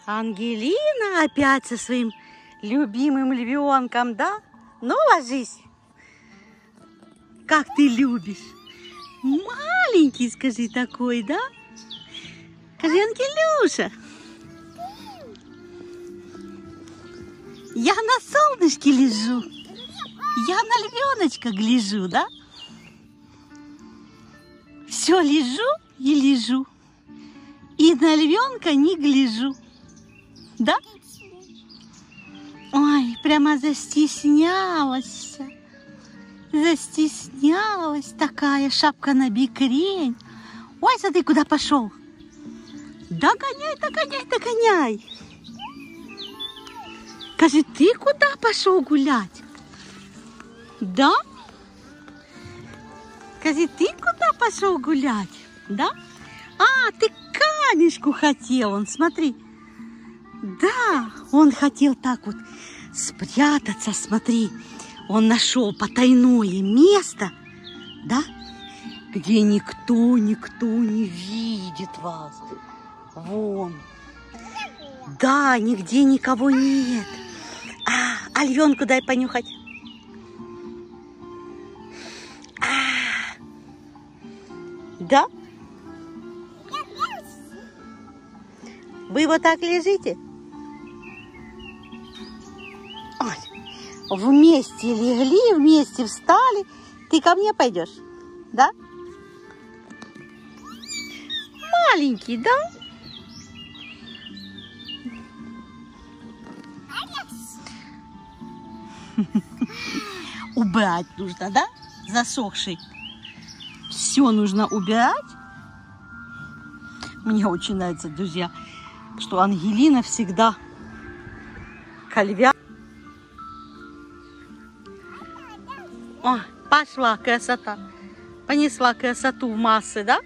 Ангелина опять со своим любимым львенком, да? Ну, ложись. Как ты любишь. Маленький, скажи, такой, да? Скажи, Ангелюша. Я на солнышке лежу. Я на львеночка гляжу, да? Все лежу и лежу. И на львенка не гляжу. Да? Ой, прямо застеснялась. Застеснялась такая шапка на бикрень. Ой, смотри, куда пошел. Догоняй, догоняй, догоняй. Скажи, ты куда пошел гулять? Да? Скажи, ты куда пошел гулять? Да? А, ты камешку хотел, он, смотри. Да, он хотел так вот спрятаться, смотри. Он нашел потайное место, да? Где никто не видит вас. Вон. Да, нигде никого нет. А львенку дай понюхать. Да? Вы вот так лежите? Ой, вместе легли, вместе встали. Ты ко мне пойдешь? Да? Маленький, да? Убрать нужно, да? Засохший. Все нужно убирать. Мне очень нравится, друзья, что Ангелина всегда кольвя. О, пошла красота. Понесла красоту в массы, да?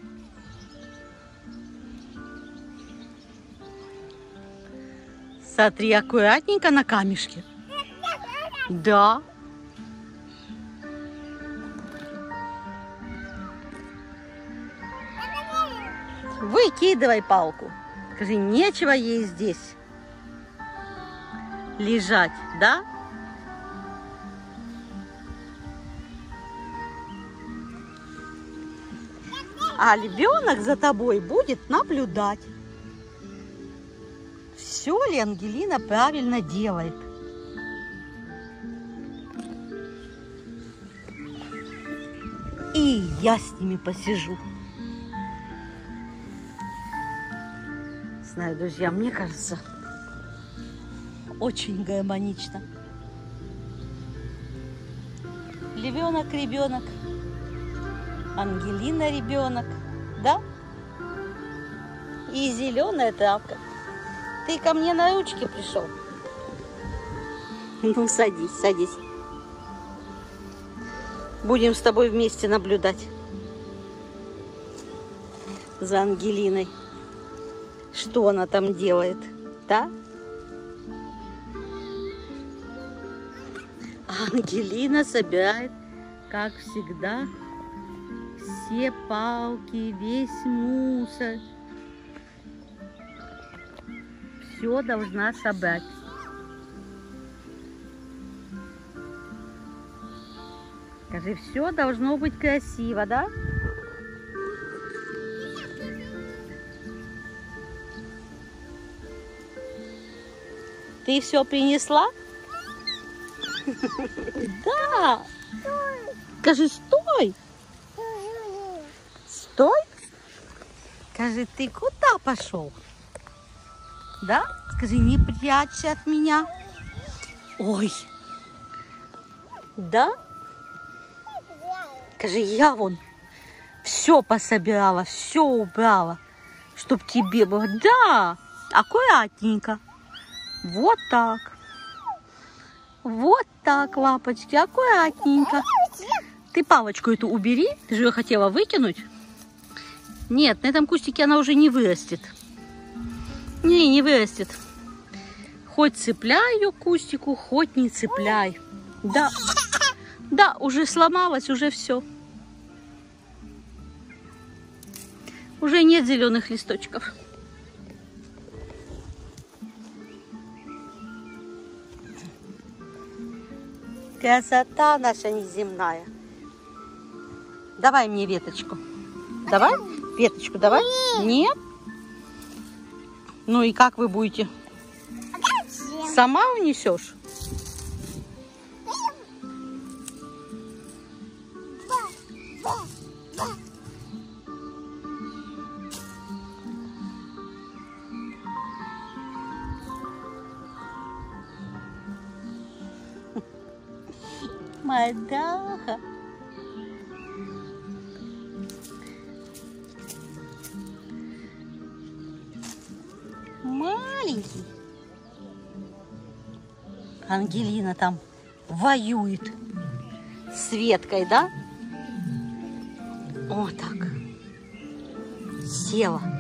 Смотри, аккуратненько на камешке. Да. Выкидывай палку. Скажи, нечего ей здесь лежать, да? А львенок за тобой будет наблюдать, все ли Ангелина правильно делает. И я с ними посижу. Знаю, друзья, мне кажется, очень гармонично. Львенок, ребенок, Ангелина, ребенок, да? И зеленая травка. Ты ко мне на ручки пришел? Ну, садись, садись. Будем с тобой вместе наблюдать за Ангелиной. Что она там делает, да? Ангелина собирает, как всегда, все палки, весь мусор. Все должна собрать. Скажи, все должно быть красиво, да? Ты все принесла? Да. Скажи, стой. Стой. Скажи, ты куда пошел? Да? Скажи, не прячься от меня. Ой. Да? Скажи, я вон все пособирала, все убрала, чтоб тебе было. Да, аккуратненько. Вот так. Вот так, лапочки, аккуратненько. Ты палочку эту убери. Ты же ее хотела выкинуть. Нет, на этом кустике она уже не вырастет. Не вырастет. Хоть цепляй ее к кустику, хоть не цепляй. Да, да, уже сломалась, уже все. Уже нет зеленых листочков. Красота наша неземная. Давай мне веточку. Давай? Веточку давай? Нет? Ну и как вы будете? Сама унесешь? Мadaха. Маленький. Ангелина там воюет с веткой, да? Вот так. Села.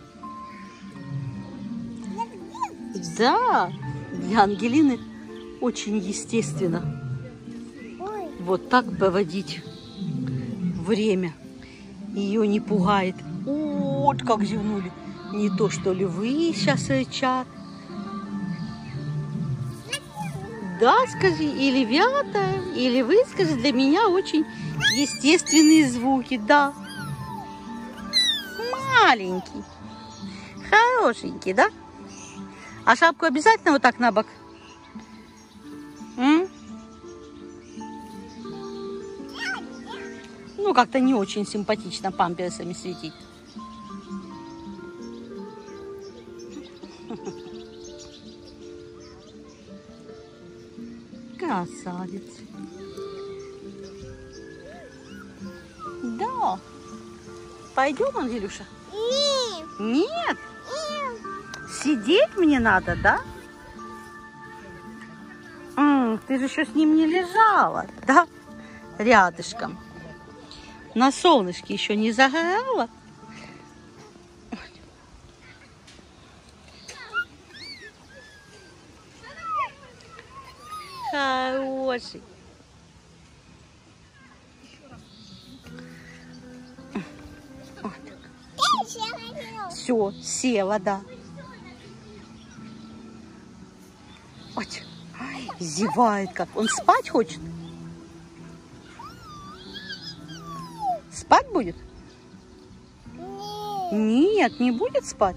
Да, для Ангелины очень естественно вот так проводить время. Ее не пугает. Вот как зевнули. Не то, что львы сейчас рычат. Да, скажи, и львята, и львы, скажи, для меня очень естественные звуки, да. Маленький, хорошенький, да? А шапку обязательно вот так на бок? Ну, как-то не очень симпатично памперсами светить. Красавец. Да. Пойдем, Ангелюша? Нет. Нет? Сидеть мне надо, да? Ты же еще с ним не лежала, да? Рядышком. На солнышке еще не загорала. Хороший. Все, села, да. Ой, зевает как. Он спать хочет? Спать будет? Нет, не будет спать.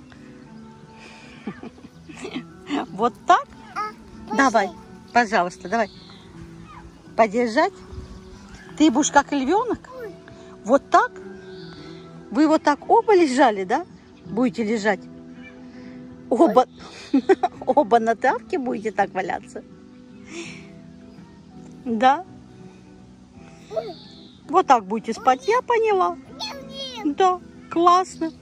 Вот так? Давай, пожалуйста, давай. Подержать. Ты будешь как львенок? Вот так? Вы вот так оба лежали, да? Будете лежать? Оба, оба на травке будете так валяться? Да? Вот так будете спать, я поняла. Да, классно.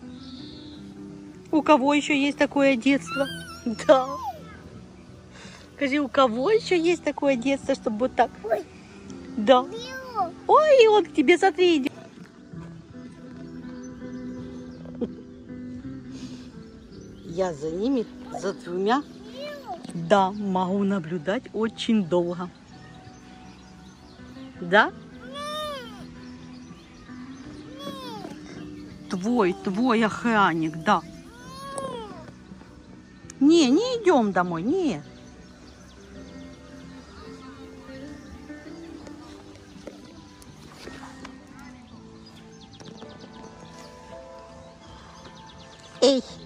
У кого еще есть такое детство? Да. Скажи, у кого еще есть такое детство, чтобы вот так? Да. Ой, он к тебе, смотри, идет. Я за ними, за двумя, да, могу наблюдать очень долго. Да? Твой охранник, да. Не идем домой, не. Эй.